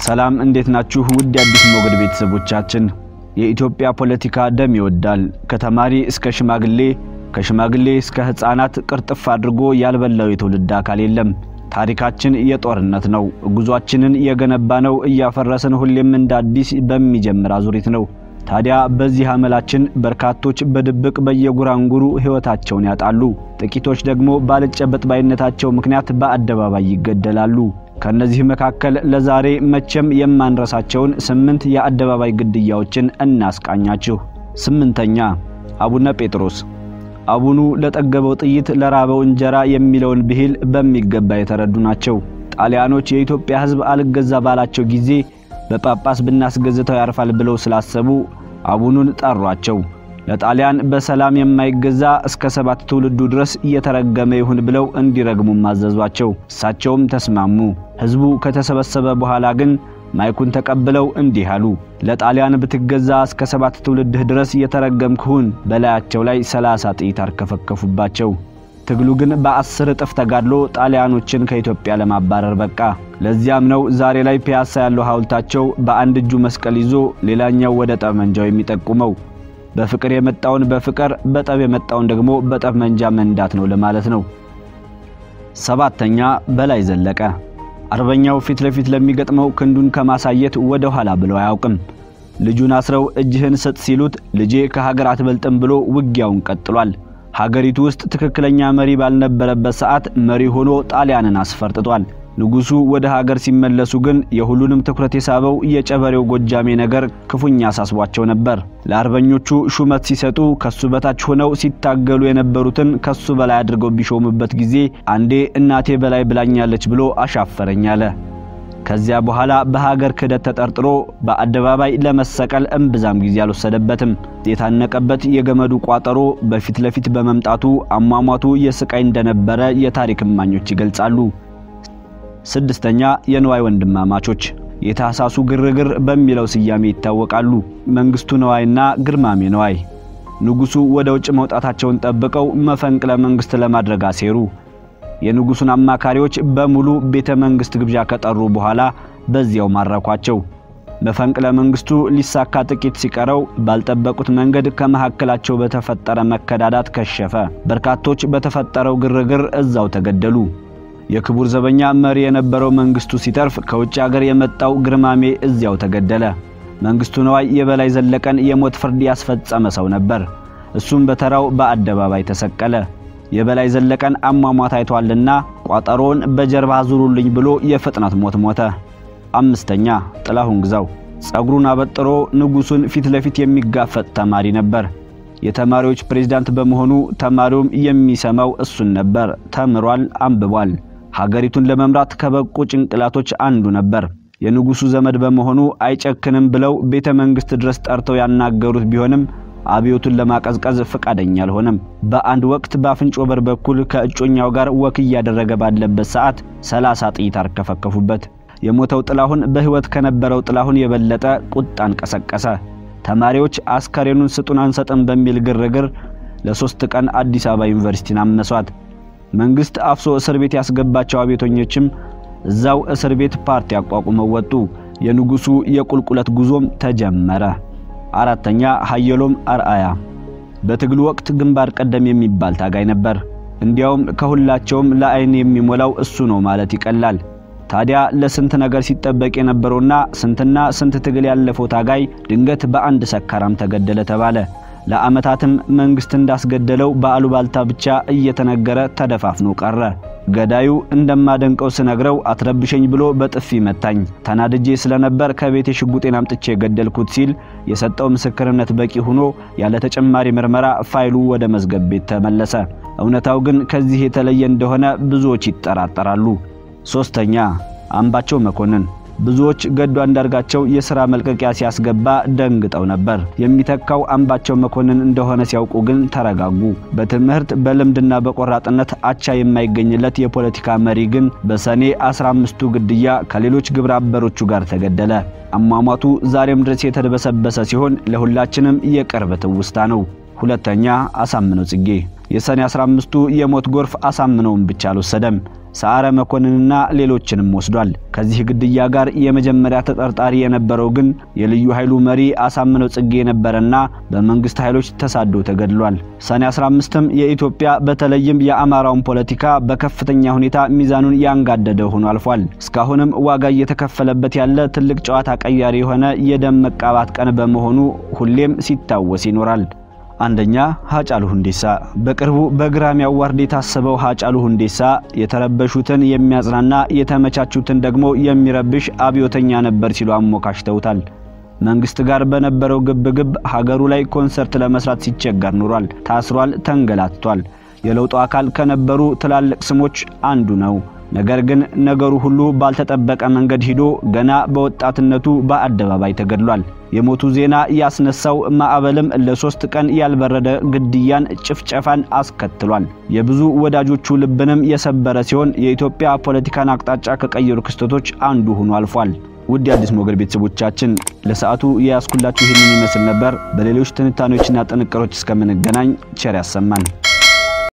ሰላም እንዴት ናችሁ ውድ አዲስ ሞገድ ቤተሰቦቻችን የኢትዮጵያ ፖለቲካ ደም ይወዳል ከተማሪ እስከ ሽማግሌ ከሽማግሌ እስከ ህፃናት ቅርጥፍ አድርጎ ያልበላው የትውልድ አካል የለም ታሪካችን የጦርነት ነው ጉዟችንን የገነባነው እያፈረሰን ሁሌም እንደ አዲስ በሚጀምር አዙሪት ነው ታዲያ በዚህ አመላችን በርካቶች በድብቅ በየጉራንጉሩ ህይወታቸውን ያጣሉ ጥቂቶች ደግሞ ባልጨበጥ ባይነታቸው ምክንያት በአደባባይ ይገደላሉ ከነዚህ መካከል ለዛሬ መቼም የማንረሳቸውን 8 የአደባባይ ግድያዎችን እናስቃኛችሁ 8ኛ አቡነ ጴጥሮስ አቡኑ ለጠገበው ጥይት ለራበው እንጀራ የሚለውን ብሂል በሚገባ የተረዱ ናቸው ጣሊያኖች የኢትዮጵያ ህዝብ አልገዛ ባላቸው ጊዜ በጳጳስ ብናስገዝተው ያርፋል ብለው ስላሰቡ አቡኑን ጠሯቸው ለጣሊያን በሰላም የማይገዛ እስከ 7 ትውልዱ ድረስ እየተረገመ ይሁን ብለው እንዲረግሙ ማዘዟቸው እሳቸውም ተስማሙ ህዝቡ ከተሰበሰበ በኋላ ግን ማይኩን ተቀበለው እንዲህ አሉ ለጣሊያን ብትገዛ እስከ 7 ትውልድ ድረስ እየተረገምኩን በላያቸው ላይ 30 ጥይት አርከፈከፉባቸው ትግሉ ግን በ10 እጥፍ ተጋድሎ ጣሊያኖችን ከኢትዮጵያ ለማባረር በቃ ለዚያም ነው ዛሬ ላይ ፒያሳ ያለው ሐውልታቸው በአንድ እጁ መስቀል ይዞ ሌላኛው ወደ ጠመንጃው የሚጠቁመው በፍቅር የመጣውን በፍቅር በጠብ የመጣውን ደግሞ በጠብ መንጃ መንዳት ነው ለማለት ነው 7ኛ በላይ ዘለቀ አርበኛው ፊት ለፊት ለሚገጥመው ክንዱን ከማሳየት ወደ ኋላ ብለው አያውቅም ልጁን አስረው እጅህን ሰጥ ሲሉት ልጄ ከሀገር አትበልጥም ብሎ ውጊያውን ቀጥሏል ሀገሪቱ ውስጥ ትክክለኛ መሪ ባልነበረበት ሰዓት መሪ ሆኖ ጣሊያንን አስፈርጥቷል ንጉሱ ወደ ሀገር ሲመለሱ ግን የሁሉንም ትኩረት የሳበው የጨበሬው ጎጃሜ ነገር ክፉኛ አሳስቧቸው ነበር ለአርበኞቹ ሹመት ሲሰጡ ከሱ በታች ሆነው ሲታገሉ የነበሩትን ከሱ በላይ አድርገው ቢሾሙበት ጊዜ አንዴ እናቴ በላይ ብላኛለች ብሎ አሻፈረኝ አለ ከዚያ በኋላ በሀገር ክደት ተጠርጥሮ በአደባባይ ለመሰቀል እንብዛም ጊዜ አልወሰደበትም የታነቀበት የገመዱ ቋጠሮ በፊት ለፊት በመምጣቱ አሟሟቱ የስቃይ እንደነበረ የታሪክ ማኞች ይገልጻሉ 6ኛ የነዋይ ወንድማማቾች የታሳሱ ግርግር በሚለው ስያሜ ይታወቃሉ መንግስቱ ነዋይና ግርማሜ ነዋይ ንጉሱ ወደ ውጭ መውጣታቸውን ጠብቀው መፈንቅለ መንግስት ለማድረግ አሴሩ የንጉሱን አማካሪዎች በሙሉ ቤተ መንግስት ግብዣ ከጠሩ በኋላ በዚያው ማረኳቸው መፈንቅለ መንግስቱ ሊሳካ ጥቂት ሲቀረው ባልጠበቁት መንገድ ከመሐከላቸው በተፈጠረ መከዳዳት ከሸፈ በርካቶች በተፈጠረው ግርግር እዛው ተገደሉ የክቡር ዘበኛ መሪ የነበረው መንግስቱ ሲተርፍ ከውጭ ሀገር የመጣው ግርማሜ እዚያው ተገደለ መንግስቱ ነዋይ የበላይ ዘለቀን የሞት ፍርድ ያስፈጸመ ሰው ነበር እሱም በተራው በአደባባይ ተሰቀለ የበላይ ዘለቀን አሟሟት አይቷልና ቋጠሮን በጀርባ ዙሩልኝ ብሎ የፍጥነት ሞት ሞተ 5ኛ ጥላሁን ግዛው ጸጉሩን አበጥሮ ንጉሱን ፊት ለፊት የሚጋፈጥ ተማሪ ነበር የተማሪዎች ፕሬዝዳንት በመሆኑ ተማሪውም የሚሰማው እሱን ነበር ተምሯል አንብቧል ሀገሪቱን ለመምራት ከበቁ ጭንቅላቶች አንዱ ነበር የንጉሱ ዘመድ በመሆኑ አይጨክንም ብለው ቤተ መንግስት ድረስ ጠርተው ያናገሩት ቢሆንም አብዮቱን ለማቀዝቀዝ ፈቃደኛ አልሆነም በአንድ ወቅት በአፍንጮ በር በኩል ከእጮኛው ጋር ወክ ያደረገ ባለበት ሰዓት 30 ጥይት አርከፈከፉበት የሞተው ጥላሁን በህይወት ከነበረው ጥላሁን የበለጠ ቁጣን ቀሰቀሰ ተማሪዎች አስከሬኑን ስጡን አንሰጥም በሚል ግርግር ለ3 ቀን አዲስ አበባ ዩኒቨርሲቲን አመሷት መንግስት አፍሶ እስር ቤት ያስገባቸው አብዮተኞችም እዛው እስር ቤት ፓርቲ አቋቁመው ወጡ የንጉሱ የቁልቁለት ጉዞም ተጀመረ 4ኛ ሀየሎም አርአያ በትግሉ ወቅት ግንባር ቀደም የሚባል ታጋይ ነበር እንዲያውም ከሁላቸውም ለአይን የሚሞላው እሱ ነው ማለት ይቀላል ታዲያ ለስንት ነገር ሲጠበቅ የነበረውና ስንት ትግል ያለፈው ታጋይ ድንገት በአንድ ሰካራም ተገደለ ተባለ ለአመታትም መንግስት እንዳስገደለው በአሉባልታ ብቻ እየተነገረ ተደፋፍኖ ቀረ ገዳዩ እንደማደንቀው ስነግረው አትረብሸኝ ብሎ በጥፊ መታኝ ተናድጄ ስለነበር ከቤቴ ሽጉጤን አምጥቼ ገደልኩት ሲል የሰጠው ምስክርነት በቂ ሆኖ ያለ ተጨማሪ ምርመራ ፋይሉ ወደ መዝገብ ቤት ተመለሰ እውነታው ግን ከዚህ የተለየ እንደሆነ ብዙዎች ይጠራጠራሉ 3ኛ አምባቸው መኮንን ብዙዎች ገዱ አንዳርጋቸው የሥራ መልቀቂያ ሲያስገባ ደንግጠው ነበር የሚተካው አምባቸው መኮንን እንደሆነ ሲያውቁ ግን ተረጋጉ በትምህርት በልምድና በቆራጥነት አቻ የማይገኝለት የፖለቲካ መሪ ግን በሰኔ 15ቱ ግድያ ከሌሎች ግብረ አበሮቹ ጋር ተገደለ አሟሟቱ ዛሬም ድረስ የተደበሰበሰ ሲሆን ለሁላችንም የቅርብ ትውስታ ነው ሁለተኛ አሳምነው ጽጌ። የሰኔ 15ቱ የሞት ጎርፍ አሳምነውን ብቻ አልወሰደም፣ ሰዓረ መኮንንና ሌሎችንም ወስዷል። ከዚህ ግድያ ጋር የመጀመሪያ ተጠርጣሪ የነበረው ግን የልዩ ኃይሉ መሪ አሳምነው ጽጌ የነበረና በመንግስት ኃይሎች ተሳዶ ተገድሏል። ሰኔ 15ም የኢትዮጵያ በተለይም የአማራውን ፖለቲካ በከፍተኛ ሁኔታ ሚዛኑን ያንጋደደ ሆኖ አልፏል። እስካሁንም ዋጋ እየተከፈለበት ያለ ትልቅ ጨዋታ ቀያሪ የሆነ የደም መቃባት ቀን በመሆኑ ሁሌም ሲታወስ ይኖራል። አንደኛ ሃጫሉ ሁንዴሳ። በቅርቡ በግራሚ አዋርድ የታሰበው ሃጫሉ ሁንዴሳ የተረበሹትን የሚያጽናና የተመቻቹትን ደግሞ የሚረብሽ አብዮተኛ ነበር ሲሉ አሞካሽተውታል። መንግስት ጋር በነበረው ግብግብ ሀገሩ ላይ ኮንሰርት ለመስራት ሲቸገር ኖሯል። ታስሯል፣ ተንገላቷል። የለውጡ አካል ከነበሩ ትላልቅ ስሞች አንዱ ነው። ነገር ግን ነገሩ ሁሉ ባልተጠበቀ መንገድ ሂዶ ገና በወጣትነቱ በአደባባይ ተገድሏል። የሞቱ ዜና ያስነሳው ማዕበልም ለ3 ቀን ያልበረደ ግድያን፣ ጭፍጨፋን አስከትሏል። የብዙ ወዳጆቹ ልብንም የሰበረ ሲሆን የኢትዮጵያ ፖለቲካን አቅጣጫ ከቀየሩ ክስተቶች አንዱ ሆኖ አልፏል። ውድ የአዲስ ሞገድ ቤተሰቦቻችን ለሰዓቱ ያስኩላችሁ ይህንን ይመስል ነበር። በሌሎች ትንታኔዎችና ጥንቅሮች እስከምንገናኝ ቸር ያሰማን።